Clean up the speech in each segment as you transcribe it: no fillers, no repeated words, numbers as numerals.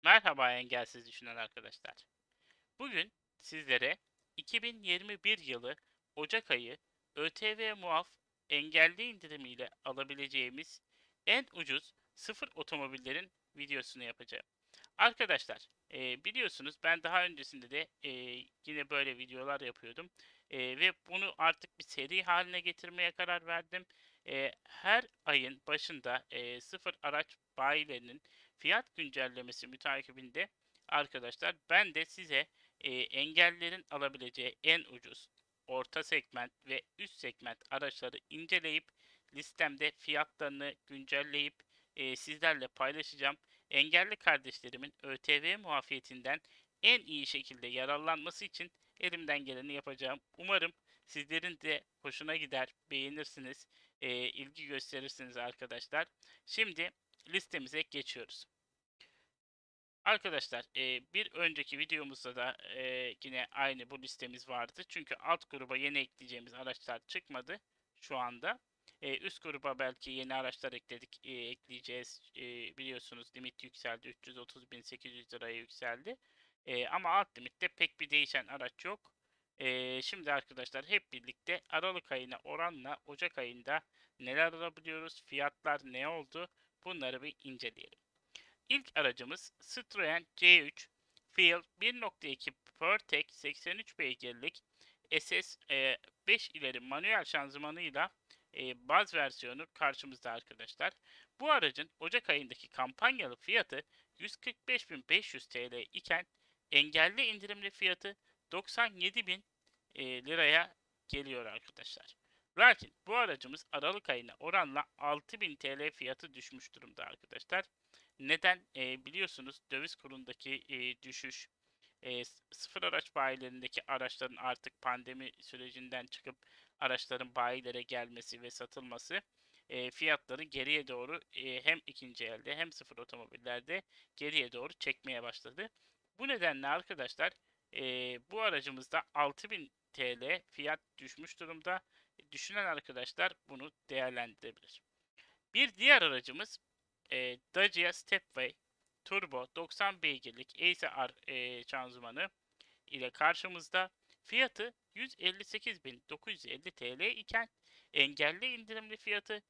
Merhaba engelsiz düşünen arkadaşlar. Bugün sizlere 2021 yılı Ocak ayı ÖTV muaf engelli indirimiyle alabileceğimiz en ucuz sıfır otomobillerin videosunu yapacağım. Arkadaşlar, biliyorsunuz ben daha öncesinde de yine böyle videolar yapıyordum. Ve bunu artık bir seri haline getirmeye karar verdim. Her ayın başında sıfır araç bayilerinin fiyat güncellemesi mütakibinde arkadaşlar ben de size engellilerin alabileceği en ucuz orta segment ve üst segment araçları inceleyip listemde fiyatlarını güncelleyip sizlerle paylaşacağım. Engelli kardeşlerimin ÖTV muafiyetinden en iyi şekilde yararlanması için elimden geleni yapacağım. Umarım sizlerin de hoşuna gider, beğenirsiniz, ilgi gösterirsiniz arkadaşlar. Şimdi listemize geçiyoruz. Arkadaşlar, bir önceki videomuzda da yine aynı bu listemiz vardı. Çünkü alt gruba yeni ekleyeceğimiz araçlar çıkmadı şu anda. Üst gruba belki yeni araçlar ekleyeceğiz. Biliyorsunuz limit yükseldi. 330.800 liraya yükseldi. Ama alt limitte pek bir değişen araç yok. Şimdi arkadaşlar hep birlikte Aralık ayına oranla Ocak ayında neler alabiliyoruz? Fiyatlar ne oldu? Bunları bir inceleyelim. İlk aracımız Citroen C3 Field 1.2 PureTech 83 beygirlik SS 5 ileri manuel şanzımanıyla baz versiyonu karşımızda arkadaşlar. Bu aracın Ocak ayındaki kampanyalı fiyatı 145.500 TL iken engelli indirimli fiyatı 97.000 liraya geliyor arkadaşlar. Lakin bu aracımız Aralık ayına oranla 6.000 TL fiyatı düşmüş durumda arkadaşlar. Neden? Biliyorsunuz döviz kurundaki düşüş, sıfır araç bayilerindeki araçların artık pandemi sürecinden çıkıp araçların bayilere gelmesi ve satılması fiyatları geriye doğru hem ikinci elde hem sıfır otomobillerde geriye doğru çekmeye başladı. Bu nedenle arkadaşlar bu aracımızda 6.000 TL fiyat düşmüş durumda. Düşünen arkadaşlar bunu değerlendirebilir. Bir diğer aracımız Dacia Stepway Turbo 90 beygirlik ACR şanzımanı ile karşımızda. Fiyatı 158.950 TL iken engelli indirimli fiyatı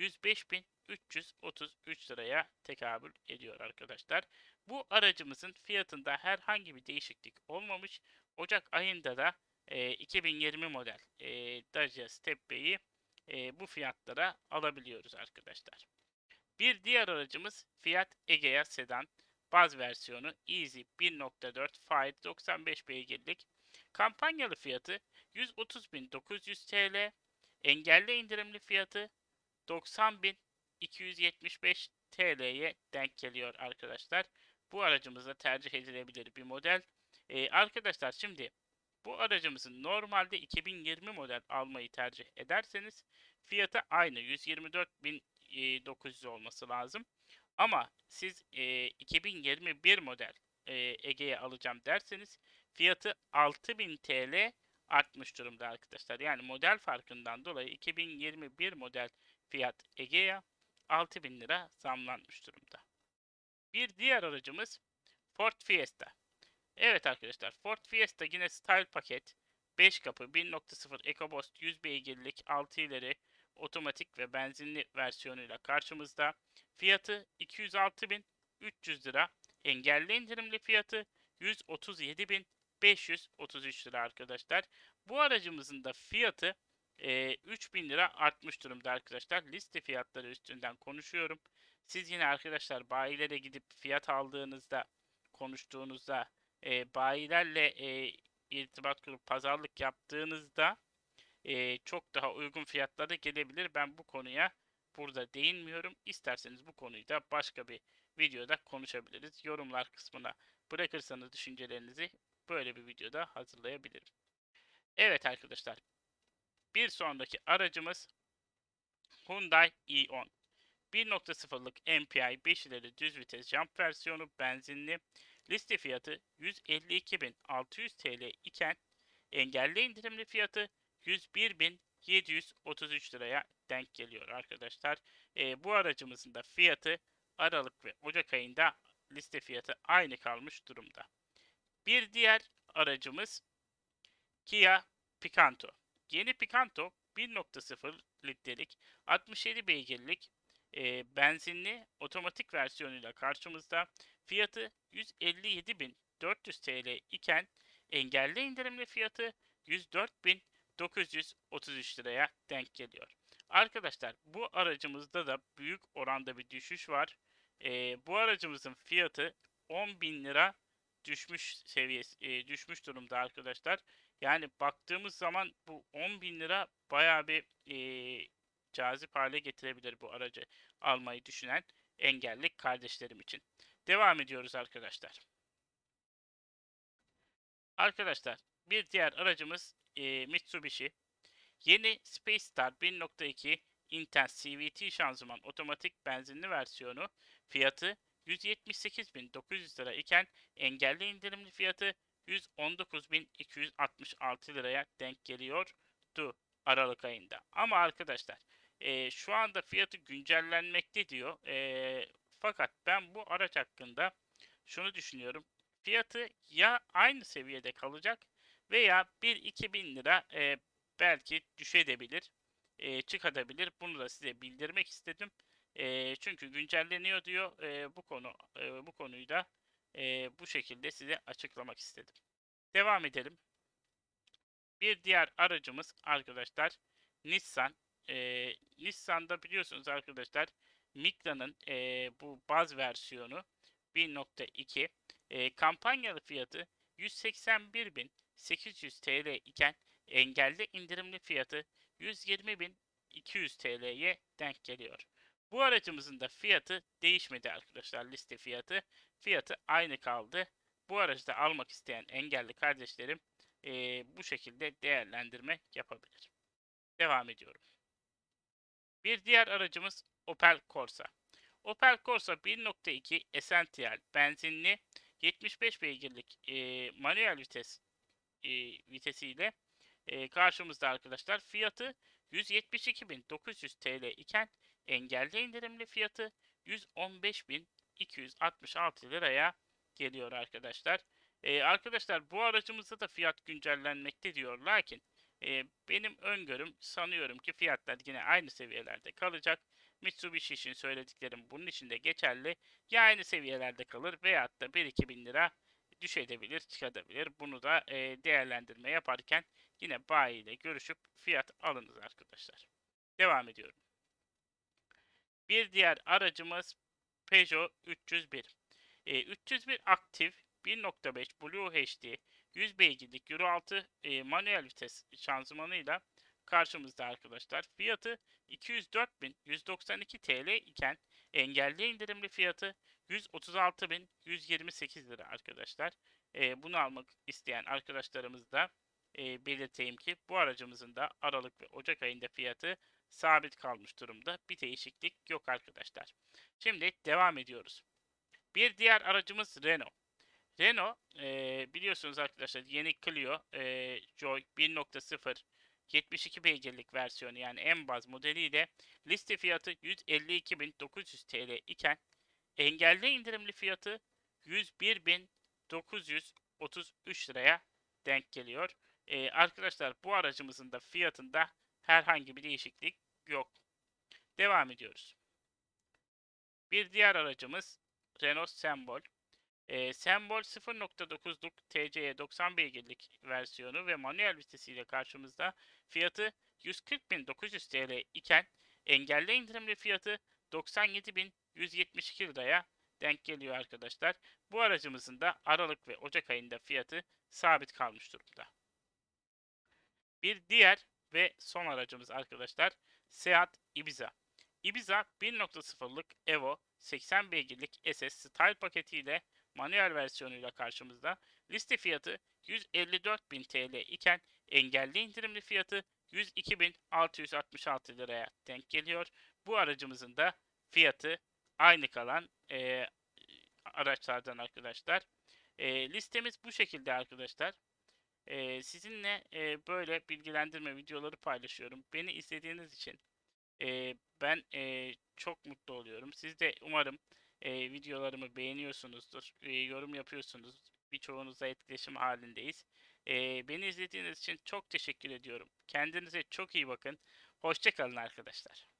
105.333 liraya tekabül ediyor arkadaşlar. Bu aracımızın fiyatında herhangi bir değişiklik olmamış. Ocak ayında da 2020 model Dacia Stepway'i bu fiyatlara alabiliyoruz arkadaşlar. Bir diğer aracımız Fiat Egea Sedan baz versiyonu Easy 1.4 Fire 95 beygirlik. Kampanyalı fiyatı 130.900 TL. Engelli indirimli fiyatı 90.275 TL'ye denk geliyor arkadaşlar. Bu aracımızda tercih edilebilir bir model. Arkadaşlar şimdi bu aracımızın normalde 2020 model almayı tercih ederseniz fiyatı aynı 124.900 olması lazım. Ama siz 2021 model Ege'ye alacağım derseniz fiyatı 6.000 TL artmış durumda arkadaşlar. Yani model farkından dolayı 2021 model fiyat Egea 6.000 lira zamlanmış durumda. Bir diğer aracımız Ford Fiesta. Evet arkadaşlar, Ford Fiesta yine Style paket 5 kapı 1.0 EcoBoost 100 beygirlik 6 ileri otomatik ve benzinli versiyonuyla karşımızda. Fiyatı 206.300 lira. Engelli indirimli fiyatı 137.533 lira arkadaşlar. Bu aracımızın da fiyatı 3.000 lira artmış durumda arkadaşlar. Liste fiyatları üstünden konuşuyorum. Siz yine arkadaşlar bayilere gidip fiyat aldığınızda, konuştuğunuzda bayilerle irtibat kurup pazarlık yaptığınızda çok daha uygun fiyatlara gelebilir. Ben bu konuya burada değinmiyorum. İsterseniz bu konuyu da başka bir videoda konuşabiliriz. Yorumlar kısmına bırakırsanız düşüncelerinizi böyle bir videoda hazırlayabilirim. Evet arkadaşlar, bir sonraki aracımız Hyundai i10. 1.0'lık MPI 5 ileri düz vites jump versiyonu benzinli. Liste fiyatı 152.600 TL iken engelli indirimli fiyatı 101.733 liraya denk geliyor arkadaşlar. Bu aracımızın da fiyatı Aralık ve Ocak ayında liste fiyatı aynı kalmış durumda. Bir diğer aracımız Kia Picanto. Yeni Picanto 1.0 litrelik 67 beygirlik benzinli otomatik versiyonuyla karşımızda. Fiyatı 157.400 TL iken engelli indirimli fiyatı 104.933 liraya denk geliyor. Arkadaşlar bu aracımızda da büyük oranda bir düşüş var. Bu aracımızın fiyatı 10.000 lira düşmüş durumda arkadaşlar. Yani baktığımız zaman bu 10 bin lira bayağı bir cazip hale getirebilir bu aracı almayı düşünen engelli kardeşlerim için. Devam ediyoruz arkadaşlar. Arkadaşlar bir diğer aracımız Mitsubishi. Yeni Space Star 1.2 Intense CVT şanzıman otomatik benzinli versiyonu fiyatı 178.900 lira iken engelli indirimli fiyatı 119.266 liraya denk geliyordu Aralık ayında. Ama arkadaşlar şu anda fiyatı güncellenmekte diyor. Fakat ben bu araç hakkında şunu düşünüyorum. Fiyatı ya aynı seviyede kalacak veya 1-2 bin lira belki düşebilir, çıkabilir. Bunu da size bildirmek istedim. Çünkü güncelleniyor diyor. Bu konuyu da bu şekilde size açıklamak istedim. Devam edelim. Bir diğer aracımız arkadaşlar Nissan. Nissan'da biliyorsunuz arkadaşlar Micra'nın bu baz versiyonu 1.2 kampanyalı fiyatı 181.800 TL iken engelli indirimli fiyatı 120.200 TL'ye denk geliyor. Bu aracımızın da fiyatı değişmedi arkadaşlar, liste fiyatı. Fiyatı aynı kaldı. Bu aracı da almak isteyen engelli kardeşlerim bu şekilde değerlendirme yapabilir. Devam ediyorum. Bir diğer aracımız Opel Corsa. Opel Corsa 1.2 Essential benzinli 75 beygirlik manuel vitesiyle karşımızda arkadaşlar. Fiyatı 172.900 TL iken engelli indirimli fiyatı 115.266 liraya geliyor arkadaşlar. Arkadaşlar bu aracımızda da fiyat güncellenmekte diyor. Lakin benim öngörüm, sanıyorum ki fiyatlar yine aynı seviyelerde kalacak. Mitsubishi için söylediklerim bunun için de geçerli. Ya aynı seviyelerde kalır veyahut da 1-2 bin lira düşebilir, çıkabilir. Bunu da değerlendirme yaparken yine bayi ile görüşüp fiyat alınız arkadaşlar. Devam ediyorum. Bir diğer aracımız Peugeot 301. 301 aktif 1.5 Blue HD 100 beygirlik Euro 6 manuel vites şanzımanıyla karşımızda arkadaşlar. Fiyatı 204.192 TL iken engelli indirimli fiyatı 136.128 lira arkadaşlar. Bunu almak isteyen arkadaşlarımız da belirteyim ki bu aracımızın da Aralık ve Ocak ayında fiyatı sabit kalmış durumda. Bir değişiklik yok arkadaşlar. Şimdi devam ediyoruz. Bir diğer aracımız Renault. Renault biliyorsunuz arkadaşlar yeni Clio Joy 1.0 72 beygirlik versiyonu yani en baz modeliyle liste fiyatı 152.900 TL iken engelli indirimli fiyatı 101.933 liraya denk geliyor. Arkadaşlar bu aracımızın da fiyatında herhangi bir değişiklik yok. Devam ediyoruz. Bir diğer aracımız Renault Sembol. Sembol 0.9'luk TCE 90 beygirlik versiyonu ve manuel vitesiyle karşımızda. Fiyatı 140.900 TL iken engelli indirimli fiyatı 97.172 liraya denk geliyor arkadaşlar. Bu aracımızın da Aralık ve Ocak ayında fiyatı sabit kalmış durumda. Bir diğer ve son aracımız arkadaşlar Seat Ibiza. Ibiza 1.0'lık Evo 80 beygirlik SS Style paketiyle manuel versiyonuyla karşımızda. Liste fiyatı 154.000 TL iken engelli indirimli fiyatı 102.666 liraya denk geliyor. Bu aracımızın da fiyatı aynı kalan araçlardan arkadaşlar. Listemiz bu şekilde arkadaşlar. Sizinle böyle bilgilendirme videoları paylaşıyorum. Beni izlediğiniz için ben çok mutlu oluyorum. Siz de umarım videolarımı beğeniyorsunuzdur, yorum yapıyorsunuz. Birçoğunuzla etkileşim halindeyiz. Beni izlediğiniz için çok teşekkür ediyorum. Kendinize çok iyi bakın. Hoşça kalın arkadaşlar.